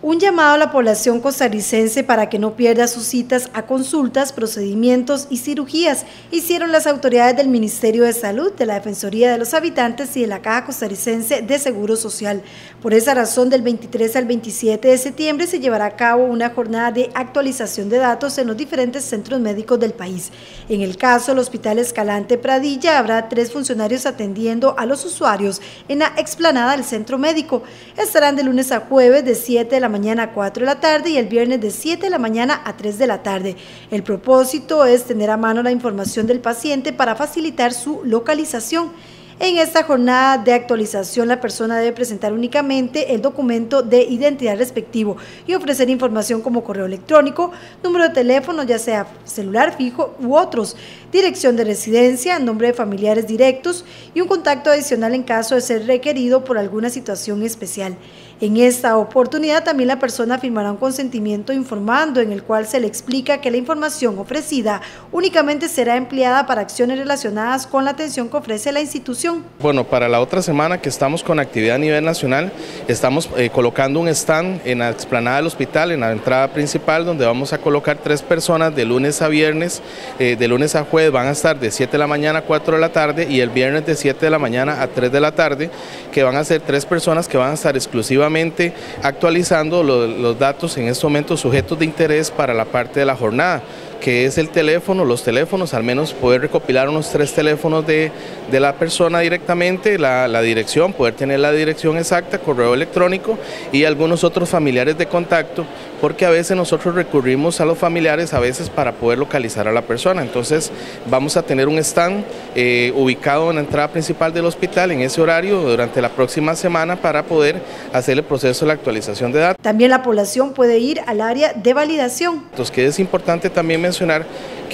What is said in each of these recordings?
Un llamado a la población costarricense para que no pierda sus citas a consultas, procedimientos y cirugías hicieron las autoridades del Ministerio de Salud, de la Defensoría de los Habitantes y de la Caja Costarricense de Seguro Social. Por esa razón, del 23 al 27 de septiembre se llevará a cabo una jornada de actualización de datos en los diferentes centros médicos del país. En el caso del Hospital Escalante Pradilla, habrá 3 funcionarios atendiendo a los usuarios en la explanada del centro médico. Estarán de lunes a jueves de 7 de la mañana a 4 de la tarde y el viernes de 7 de la mañana a 3 de la tarde. El propósito es tener a mano la información del paciente para facilitar su localización. En esta jornada de actualización, la persona debe presentar únicamente el documento de identidad respectivo y ofrecer información como correo electrónico, número de teléfono, ya sea celular fijo u otros, dirección de residencia, nombre de familiares directos y un contacto adicional en caso de ser requerido por alguna situación especial. En esta oportunidad también la persona firmará un consentimiento informando en el cual se le explica que la información ofrecida únicamente será empleada para acciones relacionadas con la atención que ofrece la institución. Bueno, para la otra semana que estamos con actividad a nivel nacional, estamos colocando un stand en la explanada del hospital, en la entrada principal, donde vamos a colocar 3 personas de lunes a viernes, de lunes a jueves van a estar de 7 de la mañana a 4 de la tarde y el viernes de 7 de la mañana a 3 de la tarde, que van a ser 3 personas que van a estar exclusivamente actualizando los datos en este momento sujetos de interés para la parte de la jornada, que es el teléfono, los teléfonos, al menos poder recopilar unos 3 teléfonos de la persona directamente, la dirección, poder tener la dirección exacta, correo electrónico y algunos otros familiares de contacto, porque a veces nosotros recurrimos a los familiares a veces para poder localizar a la persona. Entonces vamos a tener un stand ubicado en la entrada principal del hospital en ese horario durante la próxima semana para poder hacer el proceso de la actualización de datos. También la población puede ir al área de validación. Entonces, que es importante también mencionar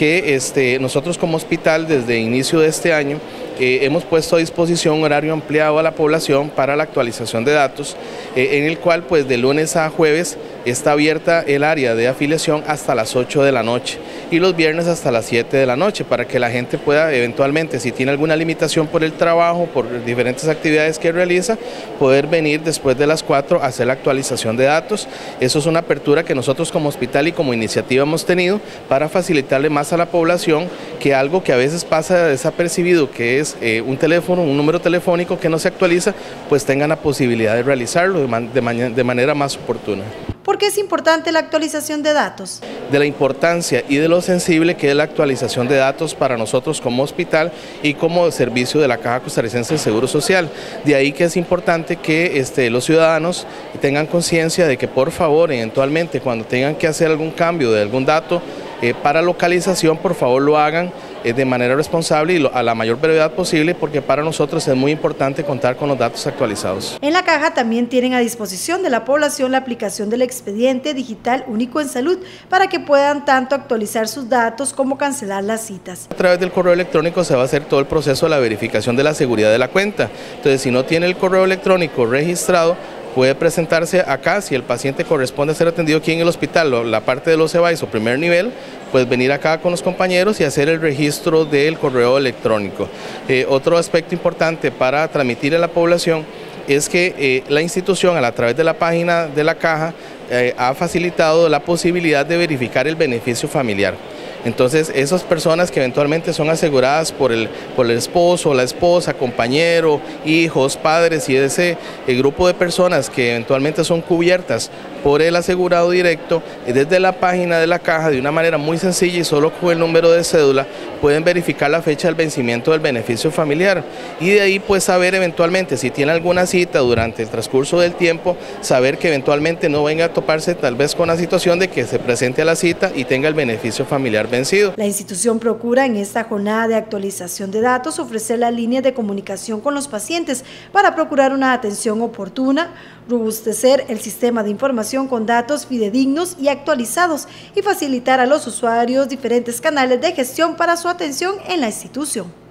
que nosotros como hospital desde inicio de este año hemos puesto a disposición un horario ampliado a la población para la actualización de datos, en el cual pues de lunes a jueves está abierta el área de afiliación hasta las 8 de la noche y los viernes hasta las 7 de la noche para que la gente pueda eventualmente, si tiene alguna limitación por el trabajo, por diferentes actividades que realiza, poder venir después de las 4 a hacer la actualización de datos. Eso es una apertura que nosotros como hospital y como iniciativa hemos tenido para facilitarle más a la población que algo que a veces pasa desapercibido, que es un teléfono, un número telefónico que no se actualiza, pues tengan la posibilidad de realizarlo de manera más oportuna. ¿Por qué es importante la actualización de datos? De la importancia y de lo sensible que es la actualización de datos para nosotros como hospital y como servicio de la Caja Costarricense de Seguro Social. De ahí que es importante que los ciudadanos tengan conciencia de que por favor, eventualmente cuando tengan que hacer algún cambio de algún dato para localización, por favor lo hagan de manera responsable y a la mayor brevedad posible, porque para nosotros es muy importante contar con los datos actualizados. En la caja también tienen a disposición de la población la aplicación del expediente digital único en salud para que puedan tanto actualizar sus datos como cancelar las citas. A través del correo electrónico se va a hacer todo el proceso de la verificación de la seguridad de la cuenta. Entonces, si no tiene el correo electrónico registrado, puede presentarse acá, si el paciente corresponde a ser atendido aquí en el hospital, la parte de los EVAIS o primer nivel, pues venir acá con los compañeros y hacer el registro del correo electrónico. Otro aspecto importante para transmitir a la población es que la institución a través de la página de la caja ha facilitado la posibilidad de verificar el beneficio familiar. Entonces, esas personas que eventualmente son aseguradas por el esposo, la esposa, compañero, hijos, padres y ese grupo de personas que eventualmente son cubiertas por el asegurado directo, desde la página de la caja de una manera muy sencilla y solo con el número de cédula pueden verificar la fecha del vencimiento del beneficio familiar y de ahí pues saber eventualmente si tiene alguna cita durante el transcurso del tiempo, saber que eventualmente no venga a toparse tal vez con la situación de que se presente a la cita y tenga el beneficio familiar vencido. La institución procura en esta jornada de actualización de datos ofrecer las líneas de comunicación con los pacientes para procurar una atención oportuna, robustecer el sistema de información con datos fidedignos y actualizados y facilitar a los usuarios diferentes canales de gestión para su atención en la institución.